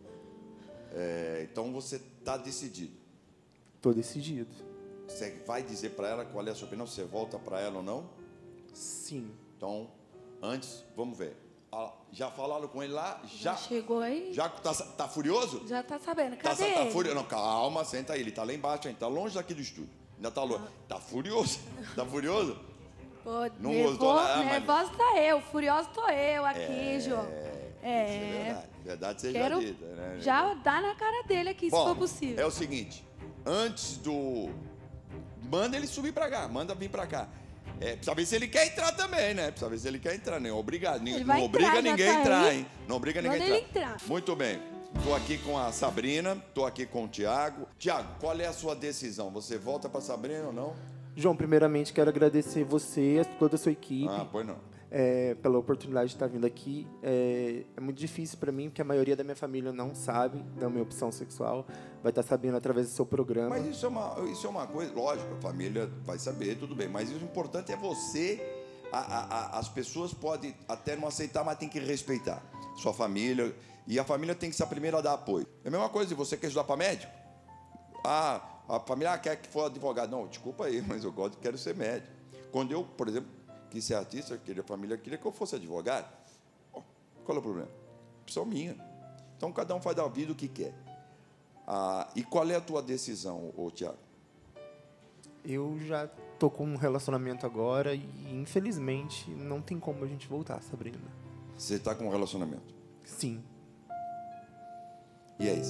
Então você está decidido? Estou decidido. Você vai dizer para ela qual é a sua opinião? Você volta para ela ou não? Sim. Então, antes, vamos ver. Já falaram com ele lá? Já chegou aí? Já tá furioso? Já tá sabendo. Cadê Tá ele? furioso? Não, calma, senta aí. Ele tá lá embaixo ainda. Tá longe daqui do estúdio. Ainda tá longe. Tá furioso? Tá furioso? Pô, não gostou nada. Nervosa tá eu, furiosa tô eu aqui, João. Isso é verdade. Verdade seja Quero dita, né? já dar na cara dele aqui, se for possível. É o seguinte, antes do... Manda ele subir pra cá, manda vir pra cá. Precisa ver se ele quer entrar também, né? Precisa ver se ele quer entrar, né? Obrigado. Não obriga ninguém a entrar, hein? Não obriga ninguém a entrar. Muito bem. Estou aqui com a Sabrina, estou aqui com o Tiago. Tiago, qual é a sua decisão? Você volta para Sabrina ou não? João, primeiramente quero agradecer você e toda a sua equipe. Pois não. Pela oportunidade de estar vindo aqui. É muito difícil para mim, porque a maioria da minha família não sabe da minha opção sexual. Vai estar sabendo através do seu programa. Mas isso é uma coisa, lógico, a família vai saber, tudo bem. Mas o importante é você... As pessoas podem até não aceitar, mas tem que respeitar sua família. E a família tem que ser a primeira a dar apoio. É a mesma coisa, se você quer estudar para médico. A família quer que for advogado. Não, desculpa aí, mas eu quero ser médico. Quando eu, por exemplo, quis ser artista, a família queria que eu fosse advogado. Qual é o problema? Opção minha. Então, cada um faz da vida o que quer. E qual é a tua decisão, Tiago? Eu já tô com um relacionamento agora e, infelizmente, não tem como a gente voltar, Sabrina. Você está com um relacionamento? Sim. E aí,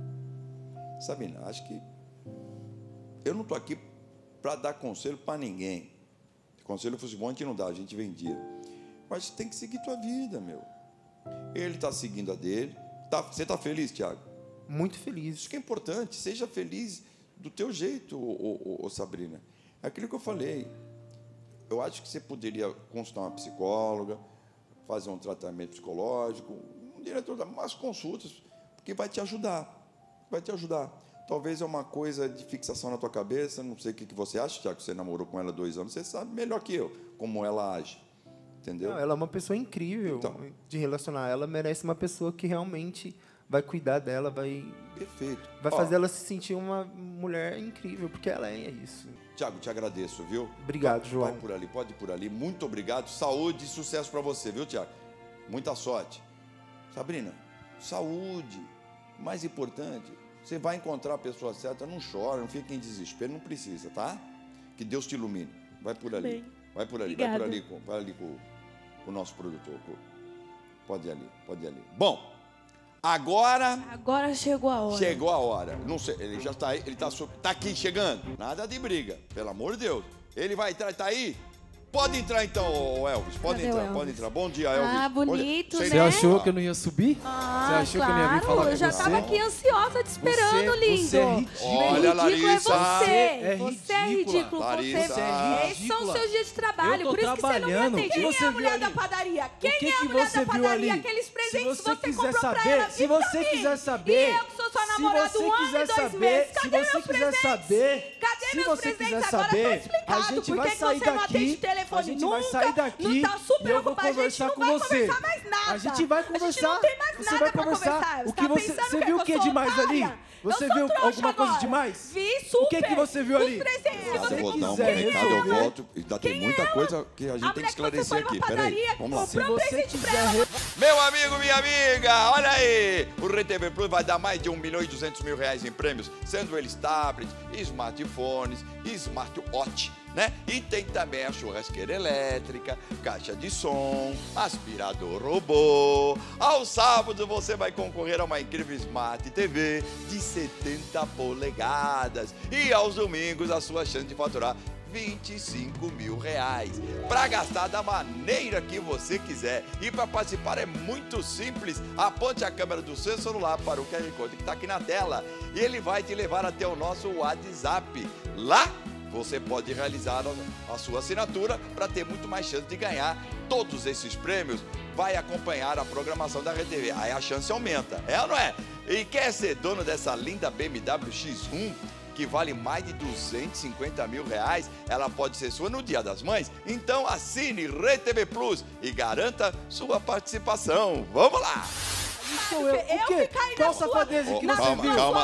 Sabina, acho que eu não estou aqui para dar conselho para ninguém. Se conselho fosse bom, a gente não dá, a gente vendia. Mas tem que seguir tua vida, meu. Ele está seguindo a dele. Você está feliz, Tiago? Muito feliz. Isso que é importante. Seja feliz do teu jeito, Sabrina. É aquilo que eu falei. Eu acho que você poderia consultar uma psicóloga, fazer um tratamento psicológico, um diretor, umas consultas, porque vai te ajudar. Vai te ajudar. Talvez é uma coisa de fixação na tua cabeça, não sei o que você acha, Tiago, você namorou com ela 2 anos, você sabe melhor que eu como ela age, entendeu? Não, ela é uma pessoa incrível então, de relacionar. Ela merece uma pessoa que realmente vai cuidar dela, vai fazer ela se sentir uma mulher incrível, porque ela é isso. Tiago, te agradeço, viu? Obrigado, João. Vai por ali, pode ir por ali. Muito obrigado. Saúde e sucesso para você, viu, Tiago? Muita sorte. Sabrina, saúde. Mais importante, você vai encontrar a pessoa certa, não chora, não fica em desespero, não precisa, tá? Que Deus te ilumine. Vai por ali. Bem, vai por ali, obrigada. vai ali com o nosso produtor. Pode ir ali, pode ir ali. Bom, agora chegou a hora. Chegou a hora. Não sei, ele já está aí, ele tá aqui chegando. Nada de briga, pelo amor de Deus. Ele vai entrar, tá aí? Pode entrar então, Elvis. Pode entrar, pode entrar. Bom dia, Elvis. Ah, bonito, né? Você achou que eu não ia subir? Você achou que eu não ia vir falar com você? Eu já estava aqui ansiosa te esperando, lindo. Você é ridículo. Olha, Larissa. Você é ridículo. Larissa. Esses são os seus dias de trabalho. Por isso que você não me atende. Quem é a mulher da padaria? Quem é a mulher da padaria? Aqueles presentes que você comprou pra ela. Se você quiser saber. E eu que sou sua namorada 1 ano e 2 meses. Cadê meus presentes? Cadê meus presentes? Agora tá explicado. Por que você não atende telefone nunca? Não tá super ocupado, a gente não vai conversar mais nada. A gente vai conversar. A gente não tem mais você nada vai pra conversar. O que tá você viu o que demais ali? Você viu alguma coisa demais? Vi super. O que você viu ali? Os presentes que você vou dar um quiser. recado, eu volto. Ainda tem muita coisa que a gente tem que esclarecer aqui. Peraí, vamos lá. Se você quiser... Meu amigo, minha amiga, olha aí. O RTV Plus vai dar mais de R$1.200.000 em prêmios, sendo eles tablets, smartphones, smartwatch, né? E tem também a churrasqueira elétrica, caixa de som, aspirador robô. Ao sábado você vai concorrer a uma incrível Smart TV de 70 polegadas. E aos domingos a sua chance de faturar R$25.000 para gastar da maneira que você quiser. E para participar é muito simples. Aponte a câmera do seu celular para o QR Code que está aqui na tela e ele vai te levar até o nosso WhatsApp. Lá você pode realizar a sua assinatura para ter muito mais chance de ganhar todos esses prêmios. Vai acompanhar a programação da RTV. Aí a chance aumenta, é ou não é? E quer ser dono dessa linda BMW X1 que vale mais de R$250.000, ela pode ser sua no Dia das Mães? Então assine RTV Plus e garanta sua participação. Vamos lá! Sou eu. O quê? Qual safadeza que você viu? Calma,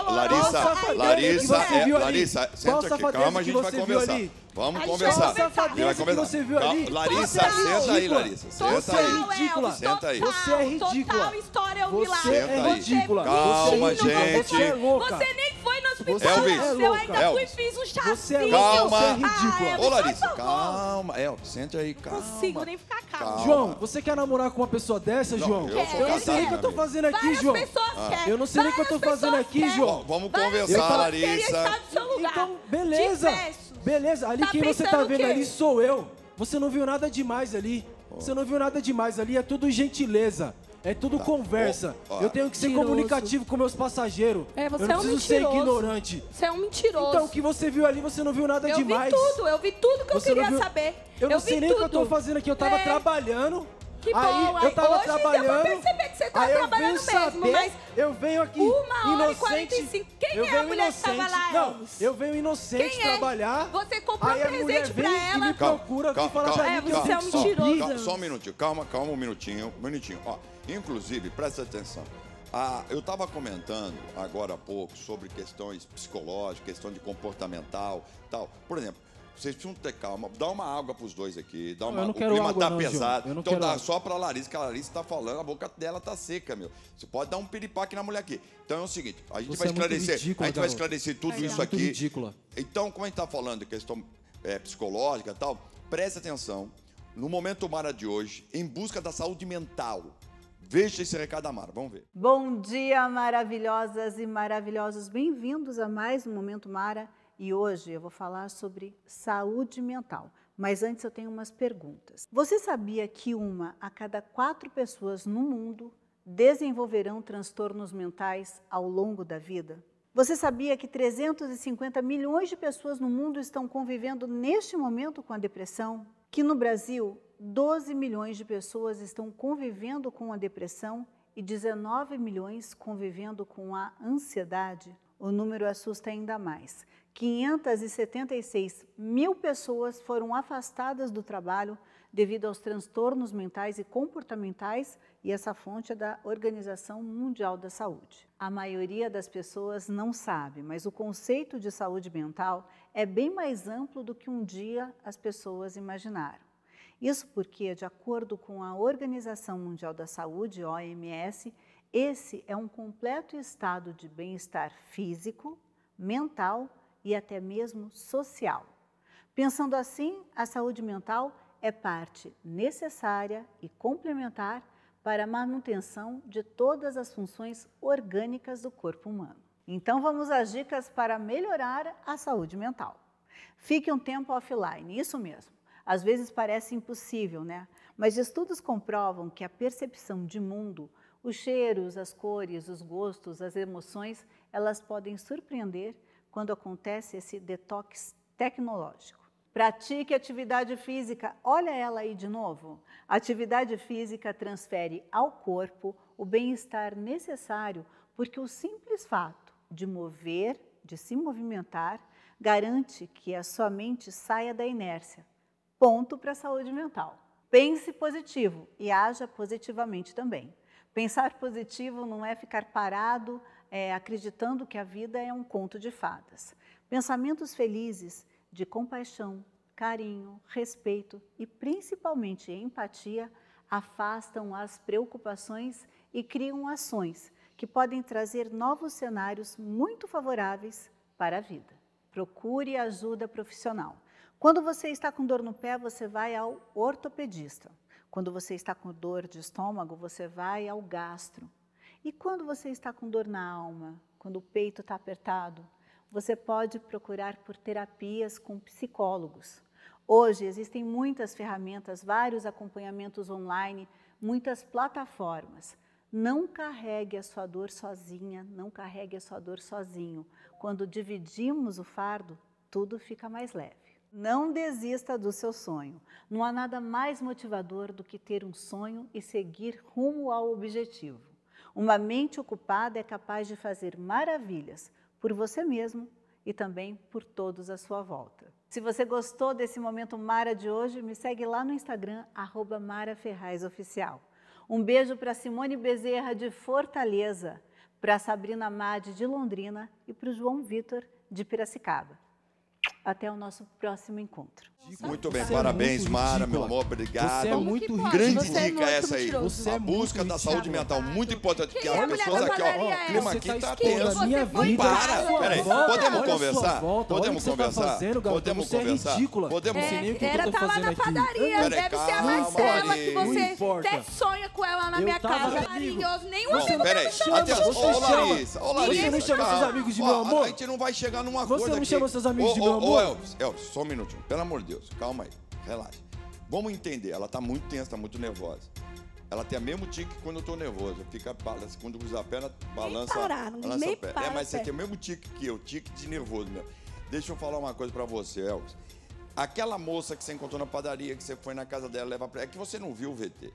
Larissa, senta aqui, calma, a gente vai conversar. Vamos conversar. Que você viu ali? Larissa, senta aí, Larissa. Senta aí. Ridícula. Senta aí. Você é ridícula. Total história eu vi lá. Você é ridícula. Calma, gente. Você é louca. Você nem foi no hospital. Elvis, Eu ainda fui e fiz um chazinho. Calma. Você é ridícula. Ô, Larissa, calma. Elvis, senta aí, calma. Não consigo nem ficar calma. João, você quer namorar com uma pessoa dessa, João? Eu não sei nem o que eu tô fazendo aqui, João. Eu não sei nem o que eu tô fazendo aqui, João. Vamos conversar, Larissa. Estar do seu lugar. Então, beleza. Beleza, ali quem você tá vendo ali sou eu. Você não viu nada demais ali. Você não viu nada demais ali, é tudo gentileza. É tudo conversa. Eu tenho que ser comunicativo com meus passageiros. Você eu não preciso ser ignorante. Você é um mentiroso. Então, o que você viu ali, você não viu nada demais. Eu vi tudo que eu queria saber. Eu não sei nem o que eu tô fazendo aqui, eu tava trabalhando. Que bom, aí eu tava trabalhando. Deu pra perceber que você tá trabalhando mesmo, mas eu venho aqui 1h45. Quem é a mulher que tava lá? Não, eu venho inocente trabalhar. Você comprou um presente pra ela. E me procura aqui fala pra mim que você é um mentiroso. Só um minutinho, calma um minutinho. Ó, inclusive, presta atenção. Eu estava comentando agora há pouco sobre questões psicológicas, questão de comportamental, tal. Por exemplo, vocês precisam ter calma, dá uma água pros dois aqui, o clima tá pesado. Então dá só pra Larissa, que a Larissa tá falando, a boca dela tá seca, meu. Você pode dar um piripaque na mulher aqui. Então é o seguinte, a gente vai esclarecer, tudo isso aqui. Ridícula. Então, como a gente tá falando de questão psicológica e tal, preste atenção. No Momento Mara de hoje, em busca da saúde mental Veja esse recado da Mara, vamos ver. Bom dia, maravilhosas e maravilhosos. Bem-vindos a mais um Momento Mara. E hoje eu vou falar sobre saúde mental. Mas antes eu tenho umas perguntas. Você sabia que 1 a cada 4 pessoas no mundo desenvolverão transtornos mentais ao longo da vida? Você sabia que 350 milhões de pessoas no mundo estão convivendo neste momento com a depressão? Que no Brasil, 12 milhões de pessoas estão convivendo com a depressão e 19 milhões convivendo com a ansiedade? O número assusta ainda mais. 576 mil pessoas foram afastadas do trabalho devido aos transtornos mentais e comportamentais, e essa fonte é da Organização Mundial da Saúde. A maioria das pessoas não sabe, mas o conceito de saúde mental é bem mais amplo do que um dia as pessoas imaginaram. Isso porque, de acordo com a Organização Mundial da Saúde, OMS, esse é um completo estado de bem-estar físico, mental e até mesmo social. Pensando assim, a saúde mental é parte necessária e complementar para a manutenção de todas as funções orgânicas do corpo humano. Então vamos às dicas para melhorar a saúde mental. Fique um tempo offline, isso mesmo. Às vezes parece impossível, né? Mas estudos comprovam que a percepção de mundo, os cheiros, as cores, os gostos, as emoções, elas podem surpreender quando acontece esse detox tecnológico. Pratique atividade física. Olha ela aí de novo. A atividade física transfere ao corpo o bem-estar necessário, porque o simples fato de mover, de se movimentar, garante que a sua mente saia da inércia. Ponto para a saúde mental. Pense positivo e haja positivamente também. Pensar positivo não é ficar parado, acreditando que a vida é um conto de fadas. Pensamentos felizes, de compaixão, carinho, respeito e principalmente empatia afastam as preocupações e criam ações que podem trazer novos cenários muito favoráveis para a vida. Procure ajuda profissional. Quando você está com dor no pé, você vai ao ortopedista. Quando você está com dor de estômago, você vai ao gastro. E quando você está com dor na alma, quando o peito está apertado, você pode procurar por terapias com psicólogos. Hoje existem muitas ferramentas, vários acompanhamentos online, muitas plataformas. Não carregue a sua dor sozinha, não carregue a sua dor sozinho. Quando dividimos o fardo, tudo fica mais leve. Não desista do seu sonho. Não há nada mais motivador do que ter um sonho e seguir rumo ao objetivo. Uma mente ocupada é capaz de fazer maravilhas por você mesmo e também por todos à sua volta. Se você gostou desse Momento Mara de hoje, me segue lá no Instagram, @MaraFerrazOficial. Um beijo para Simone Bezerra de Fortaleza, para Sabrina Madi de Londrina e para o João Vitor de Piracicaba. Até o nosso próximo encontro. Muito bem, parabéns, Mara, meu amor, obrigado. Você é muito ridícula. Grande dica essa aí. A busca da saúde mental, muito importante, porque as pessoas aqui, ó, o clima aqui tá tenso. Não para. Peraí, podemos conversar? Podemos conversar? Podemos conversar? Podemos. Era tá lá na padaria, deve ser a Marcela que você até sonha com ela na minha casa. Maravilhoso, nem o amigo Peraí, ô Larissa, Você não chama seus amigos de meu amor? A gente não vai chegar num acordo aqui. Você não chama seus amigos de meu amor? Elvis, só um minutinho, pelo amor de Deus, calma aí, relaxa. Vamos entender, ela tá muito tensa, tá muito nervosa. Ela tem a mesmo tique quando eu tô nervoso. Fica, quando cruza a perna, balança, balança a perna. Mas você tem o mesmo tique que eu, tique de nervoso mesmo. Deixa eu falar uma coisa pra você, Elvis. Aquela moça que você encontrou na padaria, que você foi na casa dela levar pra... É que você não viu o VT.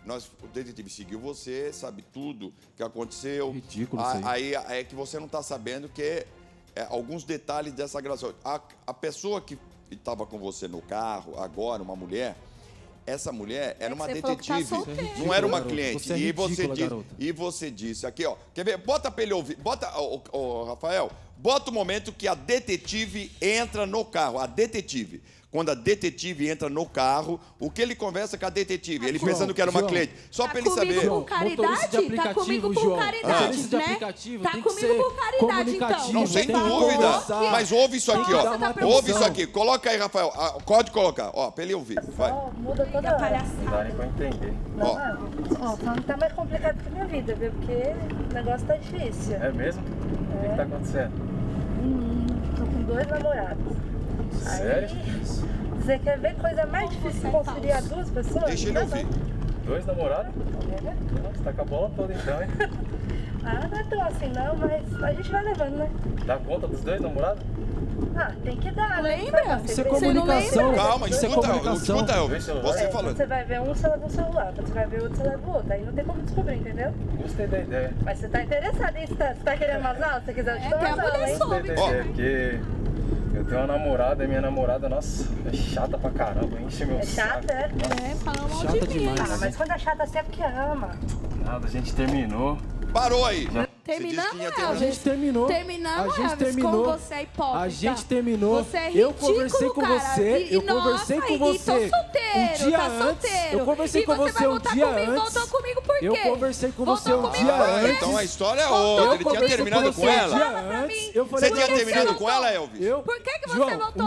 O detetive seguiu você, sabe tudo que aconteceu. Ridículo isso aí. Aí é que você não tá sabendo que alguns detalhes dessa gravação. A pessoa que estava com você no carro, agora, uma mulher, essa mulher era uma detetive, não era uma cliente. E você disse aqui, ó, quer ver? Bota pra ele ouvir, bota, Rafael, bota o momento que a detetive entra no carro. A detetive. Quando a detetive entra no carro, o que ele conversa com a detetive? Ele pensando que era uma cliente. Só para ele saber. Tá comigo por caridade? Tá comigo por caridade, né? Tá comigo por caridade, então. Não, sem dúvida. Mas ouve isso aqui, ó. Ouve isso aqui. Coloca aí, Rafael. Pode colocar. Ó, pra ele ouvir. Vai. Muda toda a palhaçada. Não dá nem pra entender. Ó, falando que tá mais complicado que a minha vida, viu? Porque o negócio tá difícil. É mesmo? O que tá acontecendo? Tô com 2 namorados. Sério? Você quer ver coisa mais difícil que conciliar 2 pessoas? Deixa ele ouvir. 2 namorados? Você tá com a bola toda então, hein? Não é tão assim não, mas a gente vai levando, né? Dá conta dos 2 namorados? Tem que dar, né? Lembra? Isso é comunicação. Calma, escuta, Elvis. Você falando. Você vai ver um, você leva um celular. Quando você vai ver outro, você leva o outro. Aí não tem como descobrir, entendeu? Gostei da ideia. Mas você tá interessado em você tá querendo umas aulas? Se você quiser, eu te dou tem a umas aulas, mulher hein? soube. Gostei da ideia, porque eu tenho uma namorada e minha namorada, nossa, é chata pra caramba, enche meu saco. Chata, é? Falando mal Chata de mim. demais. Mas quando é chata assim é porque ama. Nada, a gente terminou. Parou aí. Terminamos, A gente terminou. Terminamos, A gente Elvis, terminou. como você é hipócrita. A gente terminou. Você é Eu ridículo, conversei com cara. você. Eu conversei com você. E tô solteiro, um dia tá antes. solteiro. Eu conversei com você um dia antes. Voltou comigo por quê? Eu conversei com você Voltou um comigo dia por quê? antes. Então a história é outra. Ele tinha terminado com ela. Você tinha terminado com ela, Elvis? Por que você João, voltou?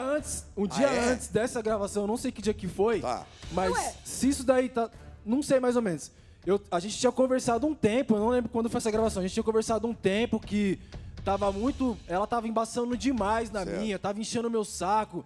Um dia antes dessa gravação, eu não sei que dia que foi, mas Ué. se isso daí tá... Não sei mais ou menos. A gente tinha conversado um tempo, eu não lembro quando foi essa gravação, a gente tinha conversado um tempo que tava muito... Ela tava embaçando demais na minha, tava enchendo o meu saco.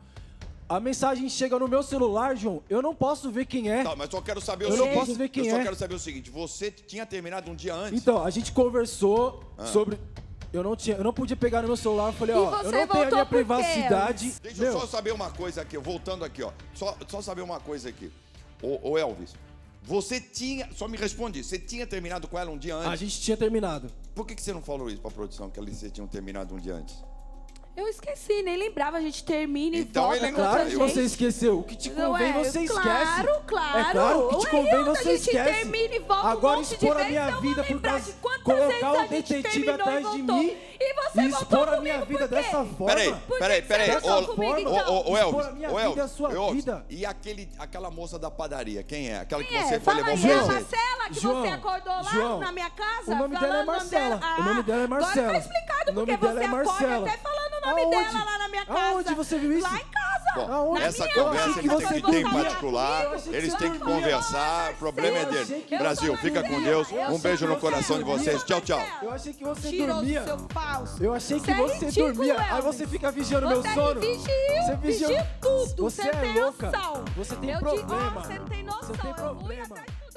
A mensagem chega no meu celular, João, eu não posso ver quem é. Tá, mas só quero saber o Eu seguinte. não posso ver quem eu só é. quero saber o seguinte, você tinha terminado um dia antes? Então, a gente conversou sobre... Eu não podia pegar no meu celular, eu falei, ó, eu não tenho a minha privacidade. Deixa eu só saber uma coisa aqui, voltando aqui, ó. Só saber uma coisa aqui. Ô Elvis, você tinha... Só me responde, você tinha terminado com ela um dia antes? A gente tinha terminado. Por que você não falou isso pra produção, que vocês tinham terminado um dia antes? Eu esqueci, nem lembrava, a gente termina e Então volta ele não com outra Claro que gente. você esqueceu. O que te convém, você esquece. Claro. É claro, o que te convém, você esquece. A gente termina e volta Agora um monte expor de a minha vezes, vida eu vou por causa... lembrar de quantas Colocar vezes um a gente detetive terminou atrás e de voltou. mim E você e expor voltou a minha comigo vida por quê? dessa forma. Peraí. Ô Expor a minha Elvis, vida, a sua vida. E aquela moça da padaria, quem é? Aquela que Quem você é? foi Fala levar um aí, é a presente? Marcela, que João, você acordou lá João, na minha casa? o nome dela é falando Marcela. O nome dela é Marcela. Agora tá explicado O nome porque dela você é Marcela. acorda até falando o nome Aonde? dela lá na minha casa. Aonde você viu isso? Lá em casa. Bom, Aonde? essa minha conversa casa, eles têm você que ter em vai particular, comigo? eles têm que Eu vou conversar, o problema é dele. Brasil, fica com Deus, um beijo no coração de vocês, tchau, tchau. Eu achei que você Tiroso, dormia. seu falso. Eu achei que Você é você ridículo, dormia. Aí Elvis. você fica vigiando meu Você sono. vigia tudo. Você é tem louca. noção. Você tem Eu problema. Você não tem noção. Você tem Eu fui problema. atrás de